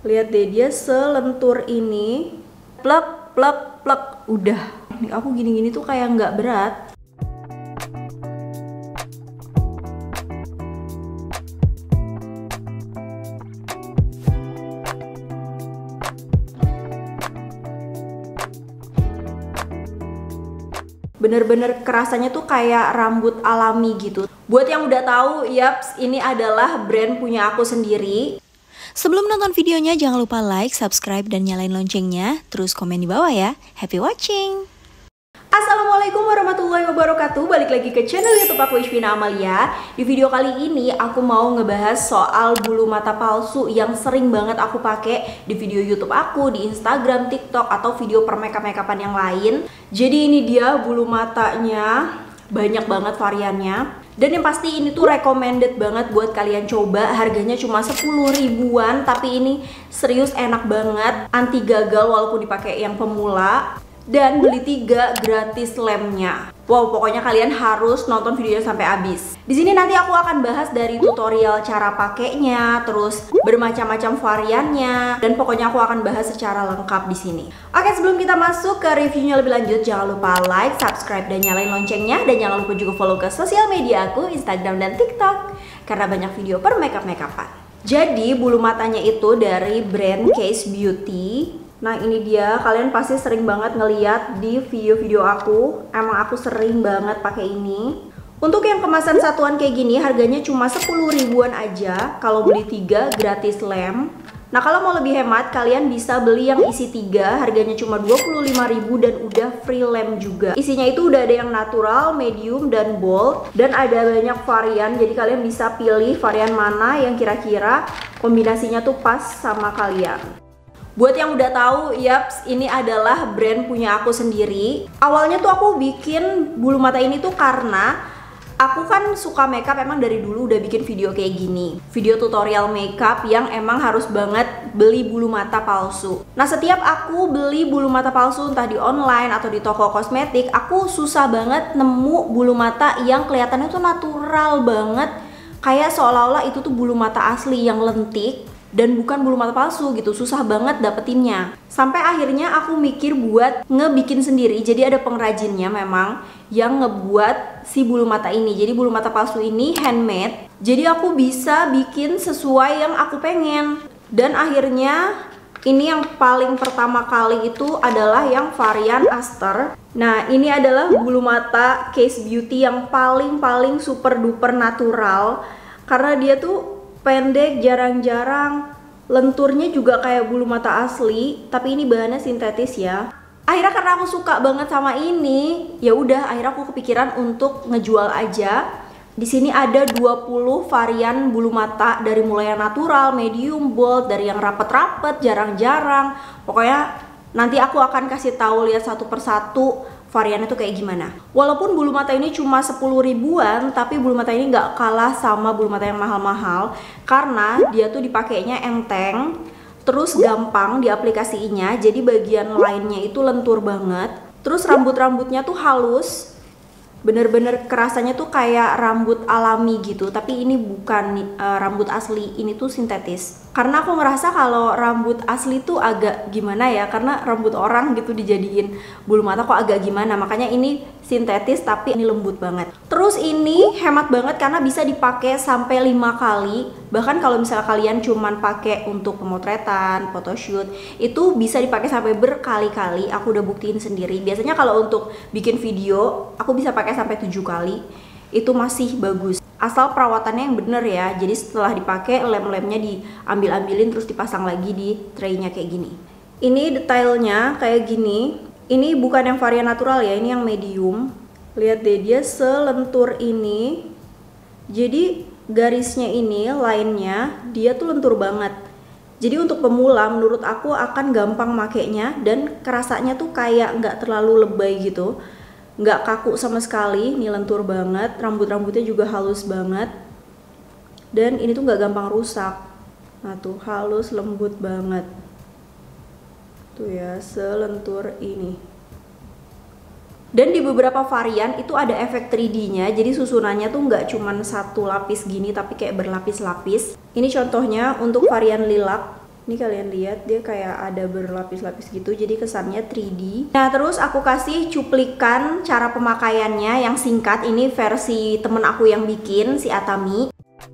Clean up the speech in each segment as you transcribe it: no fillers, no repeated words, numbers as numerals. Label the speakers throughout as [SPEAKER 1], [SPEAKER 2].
[SPEAKER 1] Lihat deh, dia selentur ini. Plek, plek, plek. Udah. Nih aku gini-gini tuh kayak nggak berat. Bener-bener kerasanya tuh kayak rambut alami gitu. Buat yang udah tahu, yaps, ini adalah brand punya aku sendiri.
[SPEAKER 2] Sebelum nonton videonya jangan lupa like, subscribe, dan nyalain loncengnya. Terus komen di bawah ya. Happy watching!
[SPEAKER 1] Assalamualaikum warahmatullahi wabarakatuh. Balik lagi ke channel YouTube aku, Ishvina Amalia. Di video kali ini aku mau ngebahas soal bulu mata palsu yang sering banget aku pakai di video YouTube aku, di Instagram, TikTok, atau video per makeup-makeupan yang lain. Jadi ini dia bulu matanya, banyak banget variannya. Dan yang pasti ini tuh recommended banget buat kalian coba. Harganya cuma 10 ribuan, tapi ini serius enak banget, anti gagal walaupun dipakai yang pemula. Dan beli 3 gratis lemnya. Wow, pokoknya kalian harus nonton videonya sampai habis. Di sini nanti aku akan bahas dari tutorial cara pakainya, terus bermacam-macam variannya, dan pokoknya aku akan bahas secara lengkap di sini. Oke, sebelum kita masuk ke reviewnya lebih lanjut, jangan lupa like, subscribe, dan nyalain loncengnya, dan jangan lupa juga follow ke sosial media aku, Instagram dan TikTok, karena banyak video per makeup-makeupan. Jadi bulu matanya itu dari brand Case Beauty. Nah ini dia, kalian pasti sering banget ngeliat di video-video aku. Emang aku sering banget pakai ini. Untuk yang kemasan satuan kayak gini harganya cuma 10 ribuan aja. Kalau beli 3 gratis lem. Nah kalau mau lebih hemat kalian bisa beli yang isi 3, harganya cuma 25.000 dan udah free lem juga. Isinya itu udah ada yang natural, medium, dan bold. Dan ada banyak varian, jadi kalian bisa pilih varian mana yang kira-kira kombinasinya tuh pas sama kalian. Buat yang udah tahu, yaps, ini adalah brand punya aku sendiri. Awalnya tuh aku bikin bulu mata ini tuh karena aku kan suka makeup, emang dari dulu udah bikin video kayak gini. Video tutorial makeup yang emang harus banget beli bulu mata palsu. Nah setiap aku beli bulu mata palsu entah di online atau di toko kosmetik, aku susah banget nemu bulu mata yang kelihatannya tuh natural banget. Kayak seolah-olah itu tuh bulu mata asli yang lentik dan bukan bulu mata palsu gitu, susah banget dapetinnya. Sampai akhirnya aku mikir buat ngebikin sendiri. Jadi ada pengrajinnya memang yang ngebuat si bulu mata ini. Jadi bulu mata palsu ini handmade. Jadi aku bisa bikin sesuai yang aku pengen. Dan akhirnya ini yang paling pertama kali itu adalah yang varian Aster. Nah ini adalah bulu mata Case Beauty yang paling super duper natural. Karena dia tuh pendek, jarang-jarang, lenturnya juga kayak bulu mata asli, tapi ini bahannya sintetis ya. Akhirnya karena aku suka banget sama ini, ya udah akhirnya aku kepikiran untuk ngejual aja. Di sini ada 20 varian bulu mata dari mulai yang natural, medium, bold, dari yang rapet-rapet, jarang-jarang. Pokoknya nanti aku akan kasih tahu lihat satu persatu variannya tuh kayak gimana. Walaupun bulu mata ini cuma 10 ribuan, tapi bulu mata ini nggak kalah sama bulu mata yang mahal-mahal karena dia tuh dipakainya enteng, terus gampang diaplikasiinnya. Jadi bagian lainnya itu lentur banget. Terus rambut-rambutnya tuh halus. Bener-bener kerasanya tuh kayak rambut alami gitu, tapi ini bukan rambut asli, ini tuh sintetis. Karena aku ngerasa kalau rambut asli tuh agak gimana ya, karena rambut orang gitu dijadiin bulu mata kok agak gimana, makanya ini sintetis tapi ini lembut banget. Terus ini hemat banget karena bisa dipakai sampai 5 kali. Bahkan kalau misalnya kalian cuman pakai untuk pemotretan, photoshoot, itu bisa dipakai sampai berkali-kali. Aku udah buktiin sendiri. Biasanya kalau untuk bikin video, aku bisa pakai sampai 7 kali. Itu masih bagus. Asal perawatannya yang bener ya. Jadi setelah dipakai, lem-lemnya diambil-ambilin terus dipasang lagi di traynya kayak gini. Ini detailnya kayak gini. Ini bukan yang varian natural ya, ini yang medium. Lihat deh, dia selentur ini. Jadi garisnya ini, lainnya, dia tuh lentur banget. Jadi untuk pemula menurut aku akan gampang makainya dan kerasanya tuh kayak nggak terlalu lebay gitu. Nggak kaku sama sekali, ini lentur banget. Rambut-rambutnya juga halus banget. Dan ini tuh nggak gampang rusak. Nah tuh halus, lembut banget. Tuh ya, selentur ini. Dan di beberapa varian itu ada efek 3D-nya, jadi susunannya tuh nggak cuman satu lapis gini, tapi kayak berlapis-lapis. Ini contohnya untuk varian lilac. Ini kalian lihat dia kayak ada berlapis-lapis gitu, jadi kesannya 3D. Nah terus aku kasih cuplikan cara pemakaiannya yang singkat. Ini versi temen aku yang bikin, si Atami.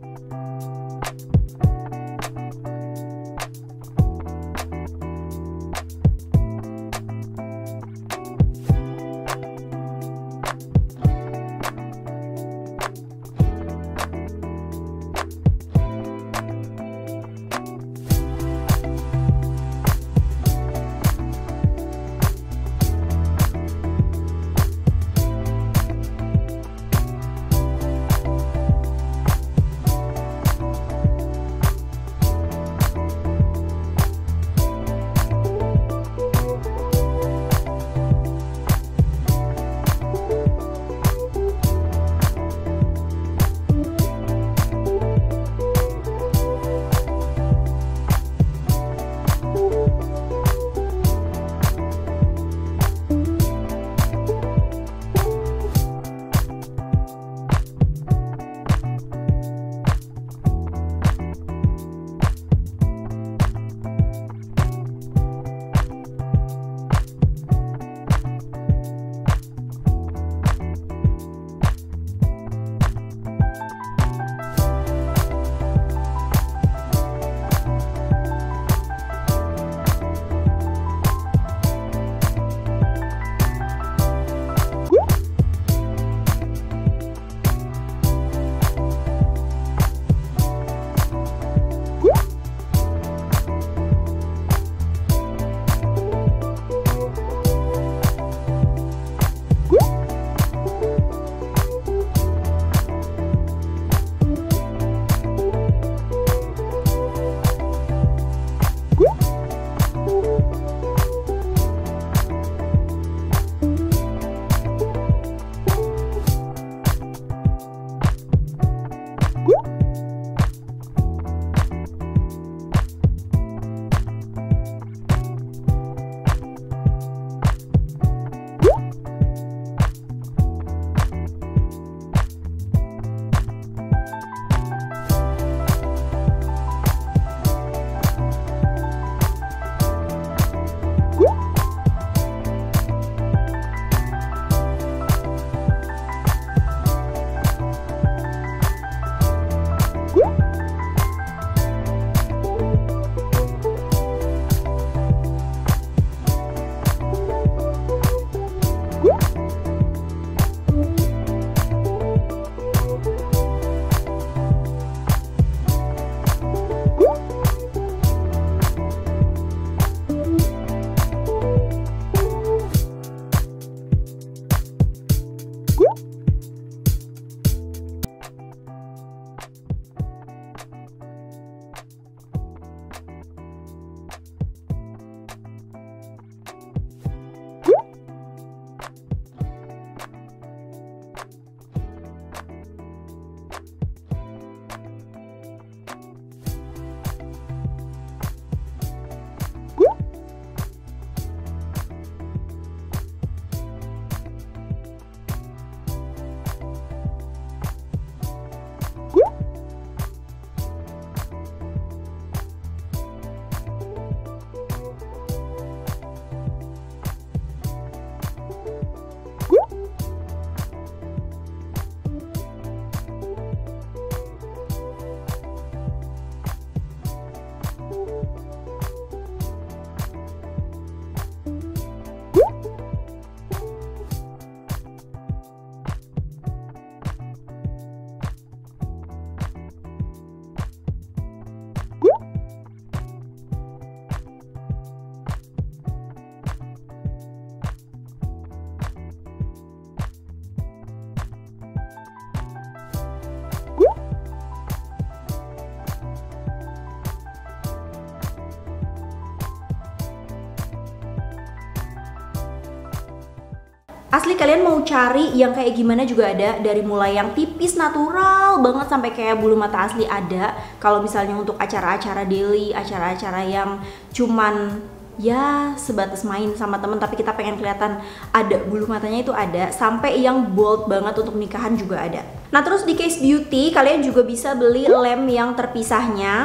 [SPEAKER 1] Asli kalian mau cari yang kayak gimana juga ada, dari mulai yang tipis natural banget sampai kayak bulu mata asli ada. Kalau misalnya untuk acara-acara daily, acara-acara yang cuman ya sebatas main sama temen tapi kita pengen kelihatan ada bulu matanya itu ada, sampai yang bold banget untuk nikahan juga ada. Nah terus di Case Beauty kalian juga bisa beli lem yang terpisahnya.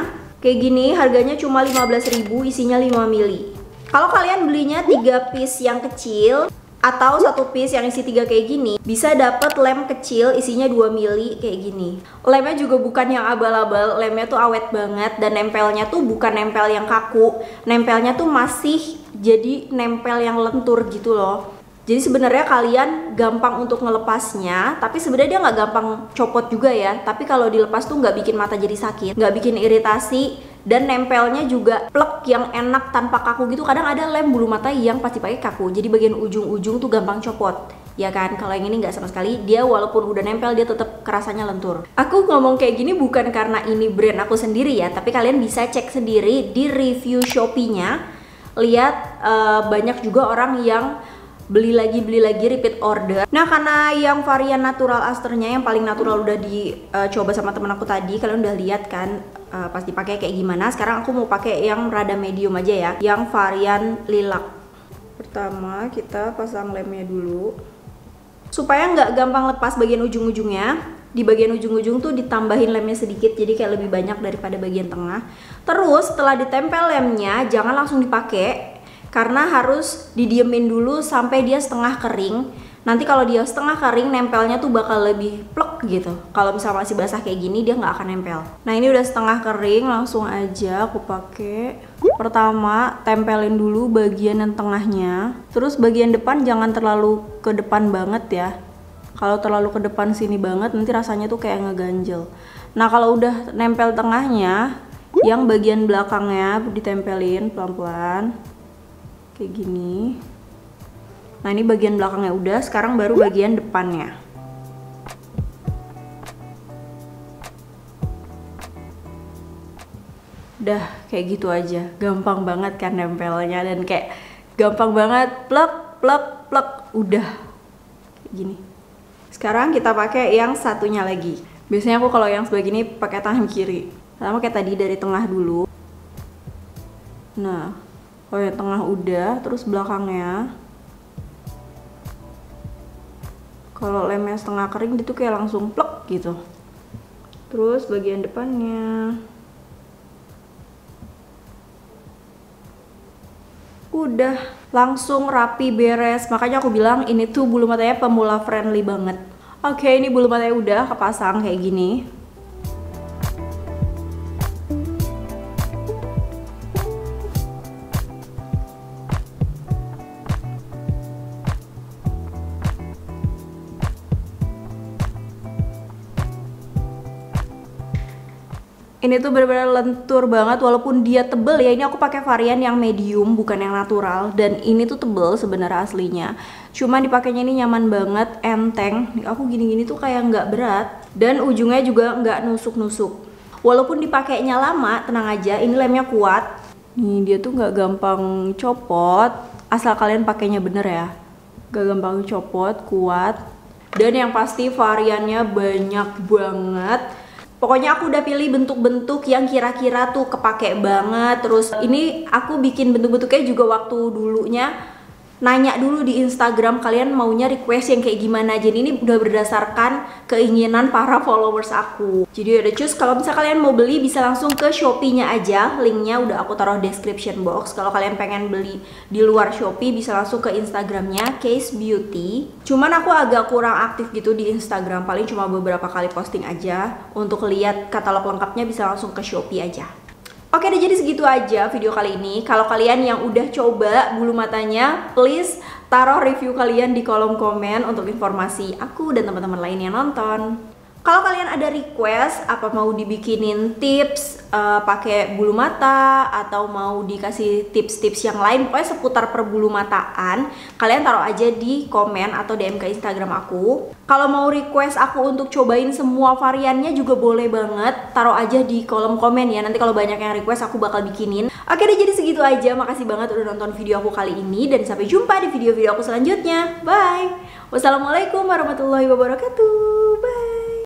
[SPEAKER 1] Kayak gini harganya cuma 15.000, isinya 5 mili. Kalau kalian belinya 3 piece yang kecil atau 1 piece yang isi 3 kayak gini, bisa dapet lem kecil isinya 2 mili kayak gini. Lemnya juga bukan yang abal-abal, lemnya tuh awet banget dan nempelnya tuh bukan nempel yang kaku. Nempelnya tuh masih jadi nempel yang lentur gitu loh. Jadi sebenarnya kalian gampang untuk ngelepasnya, tapi sebenarnya dia nggak gampang copot juga ya. Tapi kalau dilepas tuh nggak bikin mata jadi sakit, nggak bikin iritasi, dan nempelnya juga plek yang enak tanpa kaku gitu. Kadang ada lem bulu mata yang pasti pakai kaku, jadi bagian ujung-ujung tuh gampang copot. Ya kan, kalau yang ini nggak sama sekali, dia walaupun udah nempel dia tetap kerasanya lentur. Aku ngomong kayak gini bukan karena ini brand aku sendiri ya, tapi kalian bisa cek sendiri di review Shopee-nya. Lihat banyak juga orang yang beli lagi repeat order. Nah, karena yang varian natural asternya yang paling natural udah dicoba sama temen aku tadi, kalian udah lihat kan pas dipakai kayak gimana. Sekarang aku mau pakai yang rada medium aja ya, yang varian lilac. Pertama kita pasang lemnya dulu supaya nggak gampang lepas bagian ujung-ujungnya. Di bagian ujung-ujung tuh ditambahin lemnya sedikit, jadi kayak lebih banyak daripada bagian tengah. Terus setelah ditempel lemnya jangan langsung dipakai, karena harus didiemin dulu sampai dia setengah kering. Nanti kalau dia setengah kering, nempelnya tuh bakal lebih plek gitu. Kalau misalnya masih basah kayak gini, dia nggak akan nempel. Nah, ini udah setengah kering, langsung aja aku pakai. Pertama, tempelin dulu bagian yang tengahnya. Terus bagian depan jangan terlalu ke depan banget ya. Kalau terlalu ke depan sini banget, nanti rasanya tuh kayak ngeganjel. Nah, kalau udah nempel tengahnya, yang bagian belakangnya ditempelin pelan-pelan. Kayak gini. Nah, ini bagian belakangnya udah, sekarang baru bagian depannya. Udah kayak gitu aja, gampang banget kan nempelnya, dan kayak gampang banget plek plek plek, udah kayak gini. Sekarang kita pakai yang satunya lagi. Biasanya aku kalau yang sebelah gini pakai tangan kiri. Pertama kayak tadi dari tengah dulu. Nah, kalau yang tengah udah, terus belakangnya. Kalau lemnya setengah kering itu kayak langsung plek gitu. Terus bagian depannya. Udah langsung rapi beres. Makanya aku bilang ini tuh bulu matanya pemula friendly banget. Oke, ini bulu matanya udah kepasang kayak gini. Ini tuh benar-benar lentur banget, walaupun dia tebel ya. Ini aku pakai varian yang medium, bukan yang natural. Dan ini tuh tebel sebenarnya aslinya. Cuma dipakainya ini nyaman banget, enteng. Aku gini-gini tuh kayak nggak berat. Dan ujungnya juga nggak nusuk-nusuk. Walaupun dipakainya lama, tenang aja, ini lemnya kuat. Nih, dia tuh nggak gampang copot, asal kalian pakainya bener ya. Nggak gampang copot, kuat. Dan yang pasti variannya banyak banget. Pokoknya aku udah pilih bentuk-bentuk yang kira-kira tuh kepake banget. Terus ini aku bikin bentuk-bentuknya juga waktu dulunya nanya dulu di Instagram kalian maunya request yang kayak gimana. Jadi ini udah berdasarkan keinginan para followers aku. Jadi udah cus, kalau misalnya kalian mau beli bisa langsung ke Shopee-nya aja. Linknya udah aku taruh description box. Kalau kalian pengen beli di luar Shopee bisa langsung ke Instagramnya Case Beauty. Cuman aku agak kurang aktif gitu di Instagram, paling cuma beberapa kali posting aja. Untuk lihat katalog lengkapnya bisa langsung ke Shopee aja. Oke deh, jadi segitu aja video kali ini. Kalau kalian yang udah coba bulu matanya, please taruh review kalian di kolom komen untuk informasi aku dan teman-teman lain yang nonton. Kalau kalian ada request apa mau dibikinin tips pakai bulu mata atau mau dikasih tips-tips yang lain pokoknya seputar perbulu mataan, kalian taruh aja di komen atau DM ke Instagram aku. Kalau mau request aku untuk cobain semua variannya juga boleh banget, taruh aja di kolom komen ya. Nanti kalau banyak yang request aku bakal bikinin. Oke deh, jadi segitu aja. Makasih banget udah nonton video aku kali ini dan sampai jumpa di video-video aku selanjutnya. Bye. Wassalamualaikum warahmatullahi wabarakatuh.